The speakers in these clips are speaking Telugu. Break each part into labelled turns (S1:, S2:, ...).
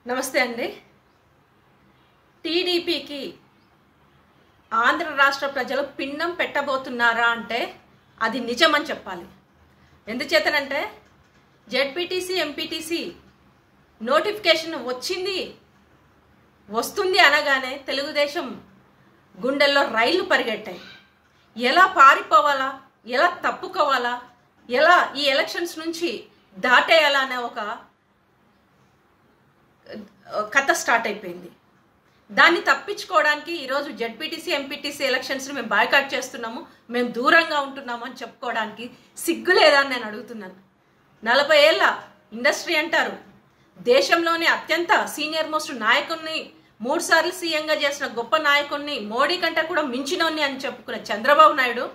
S1: నమస్తే అండి. టీడీపీకి ఆంధ్ర రాష్ట్ర ప్రజలు పిండం పెట్టబోతున్నారా అంటే అది నిజమని చెప్పాలి. ఎందుచేతనంటే జెడ్పీటీసీ ఎంపీటీసీ నోటిఫికేషన్ వస్తుంది అనగానే తెలుగుదేశం గుండెల్లో రైళ్లు పరిగెట్టాయి. ఎలా పారిపోవాలా, ఎలా తప్పుకోవాలా, ఎలా ఈ ఎలక్షన్స్ నుంచి దాటేయాలా అనే ఒక కథ స్టార్ట్ అయిపోయింది. దాన్ని తప్పించుకోవడానికి ఈరోజు జెడ్పీటీసీ ఎంపీటీసీ ఎలక్షన్స్ని మేము బాయ్కాట్ చేస్తున్నాము, మేము దూరంగా ఉంటున్నాము అని చెప్పుకోవడానికి సిగ్గు లేదా అని నేను అడుగుతున్నాను. 40 ఏళ్ళ ఇండస్ట్రీ అంటారు, దేశంలోనే అత్యంత సీనియర్ మోస్ట్ నాయకుడిని, 3 సార్లు సీఎంగా చేసిన గొప్ప నాయకుడిని, మోడీ కంటే కూడా మించినోని అని చెప్పుకునే చంద్రబాబు నాయుడు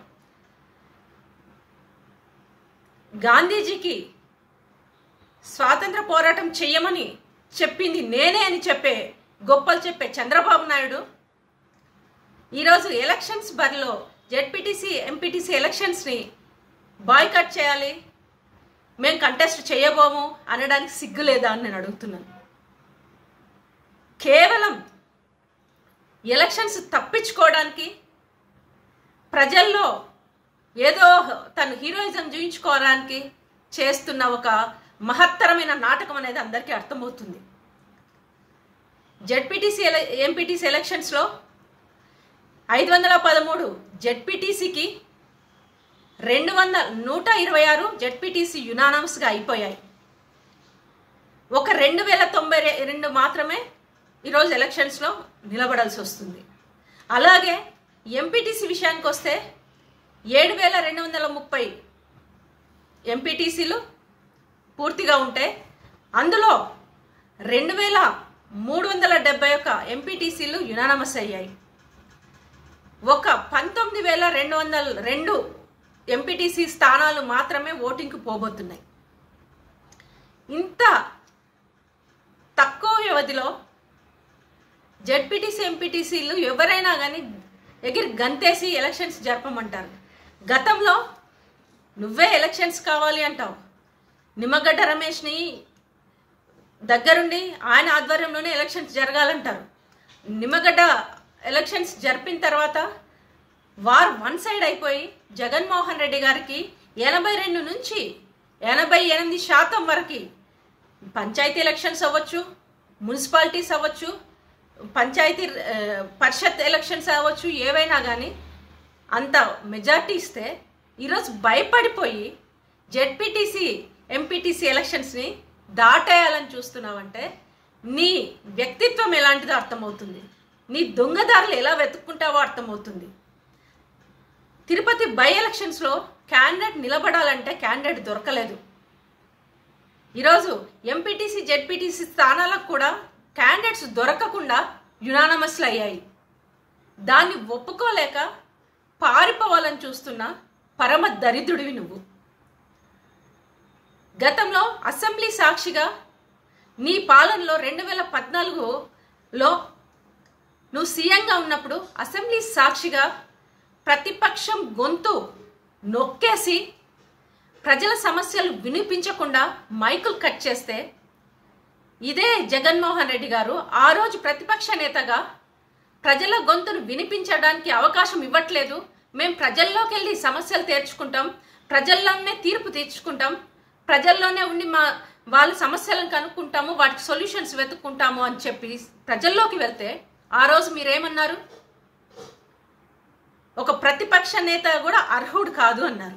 S1: గాంధీజీకి స్వాతంత్ర పోరాటం చెయ్యమని చెప్పింది నేనే అని గొప్పలు చెప్పే చంద్రబాబు నాయుడు ఈరోజు ఎలక్షన్స్ బరిలో జెడ్పీటీసీ ఎంపీటీసీ ఎలక్షన్స్ని బాయ్కాట్ చేయాలి, మేము కంటెస్ట్ చేయబోము అనడానికి సిగ్గు లేదా అని నేను అడుగుతున్నాను. కేవలం ఎలక్షన్స్ తప్పించుకోవడానికి, ప్రజల్లో ఏదో తను హీరోయిజం చూపించుకోవడానికి చేస్తున్న ఒక మహత్తరమైన నాటకం అనేది అందరికీ అర్థమవుతుంది. జెడ్పీటీసీ ఎంపీటీసీ ఎలక్షన్స్లో 513 జెడ్పీటీసీకి 126 జెడ్పీటీసీ యునానమస్గా అయిపోయాయి. ఒక 2092 మాత్రమే ఈరోజు ఎలక్షన్స్లో నిలబడాల్సి వస్తుంది. అలాగే ఎంపీటీసీ విషయానికి వస్తే 7230 ఎంపీటీసీలు పూర్తిగా ఉంటే అందులో 2371 ఎంపీటీసీలు యునానమస్ అయ్యాయి. ఒక 19202 ఎంపీటీసీ స్థానాలు మాత్రమే ఓటింగ్కి పోబోతున్నాయి. ఇంత తక్కువ వ్యవధిలో జెడ్పీటీసీ ఎంపీటీసీలు ఎవరైనా కానీ ఎగిరి గంతేసి ఎలక్షన్స్ జరపమంటారు. గతంలో నువ్వే ఎలక్షన్స్ కావాలి అంటావు, నిమ్మగడ్డ రమేష్ని దగ్గరుండి ఆయన ఆధ్వర్యంలోనే ఎలక్షన్స్ జరగాలంటారు. నిమ్మగడ్డ ఎలక్షన్స్ జరిపిన తర్వాత వార్ వన్ సైడ్ అయిపోయి జగన్మోహన్ రెడ్డి గారికి 82 నుంచి 88% వరకు పంచాయతీ ఎలక్షన్స్ అవ్వచ్చు, మున్సిపాలిటీస్ అవ్వచ్చు, పంచాయతీ పరిషత్ ఎలక్షన్స్ అవ్వచ్చు, ఏవైనా కానీ అంత మెజార్టీ ఇస్తే ఈరోజు భయపడిపోయి జెడ్పీటీసీ ఎంపీటీసీ ఎలక్షన్స్ని దాటేయాలని చూస్తున్నావంటే నీ వ్యక్తిత్వం ఎలాంటిదో అర్థమవుతుంది, నీ దొంగదారులు ఎలా వెతుక్కుంటావో అర్థమవుతుంది. తిరుపతి బై ఎలక్షన్స్లో క్యాండిడేట్ నిలబడాలంటే క్యాండిడేట్ దొరకలేదు. ఈరోజు ఎంపీటీసీ జెడ్పీటీసీ స్థానాలకు కూడా క్యాండిడేట్స్ దొరకకుండా యునానమస్లు అయ్యాయి. దాన్ని ఒప్పుకోలేక పారిపోవాలని చూస్తున్న పరమ దరిద్రుడివి నువ్వు. గతంలో అసెంబ్లీ సాక్షిగా నీ పాలనలో 2014లో నువ్వు సీఎంగా ఉన్నప్పుడు అసెంబ్లీ సాక్షిగా ప్రతిపక్షం గొంతు నొక్కేసి ప్రజల సమస్యలు వినిపించకుండా మైకులు కట్ చేస్తే ఇదే జగన్మోహన్ రెడ్డి గారు ఆ రోజు ప్రతిపక్ష నేతగా ప్రజల గొంతును వినిపించడానికి అవకాశం ఇవ్వట్లేదు, మేము ప్రజల్లోకి వెళ్ళి సమస్యలు తీర్చుకుంటాం, ప్రజల్లోనే తీర్పు తీర్చుకుంటాం, ప్రజల్లోనే ఉండి వాళ్ళ సమస్యలను కనుక్కుంటాము, వాటికి సొల్యూషన్స్ వెతుక్కుంటాము అని చెప్పి ప్రజల్లోకి వెళ్తే ఆ రోజు మీరేమన్నారు? ఒక ప్రతిపక్ష నేత కూడా అర్హుడు కాదు అన్నారు,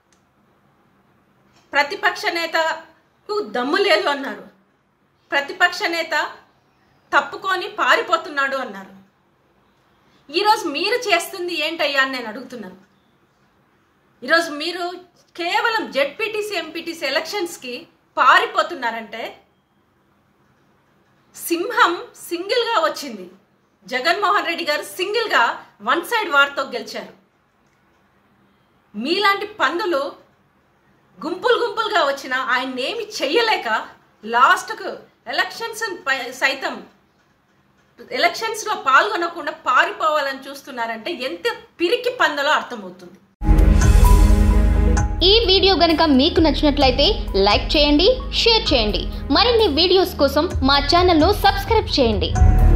S1: ప్రతిపక్ష నేతకు దమ్ము లేదు అన్నారు, ప్రతిపక్ష నేత తప్పుకొని పారిపోతున్నాడు అన్నారు. ఈరోజు మీరు చేస్తుంది ఏంటయ్యా అని నేను అడుగుతున్నాను. ఈరోజు మీరు కేవలం జెడ్పీటీసీ ఎంపీటీసీ ఎలక్షన్స్కి పారిపోతున్నారంటే సింహం సింగిల్గా వచ్చింది, జగన్మోహన్ రెడ్డి గారు సింగిల్గా వన్ సైడ్ వార్తో గెలిచారు. మీలాంటి పందులు గుంపులుగా వచ్చినా ఆయన్నేమి చెయ్యలేక లాస్ట్కు సైతం ఎలక్షన్స్లో పాల్గొనకుండా పారిపోవాలని చూస్తున్నారంటే ఎంత పిరికి పందలో అర్థమవుతుంది.
S2: ఈ వీడియో గనుక మీకు నచ్చినట్లయితే లైక్ చేయండి, షేర్ చేయండి. మరిన్ని వీడియోస్ కోసం మా ఛానల్ను సబ్స్క్రైబ్ చేయండి.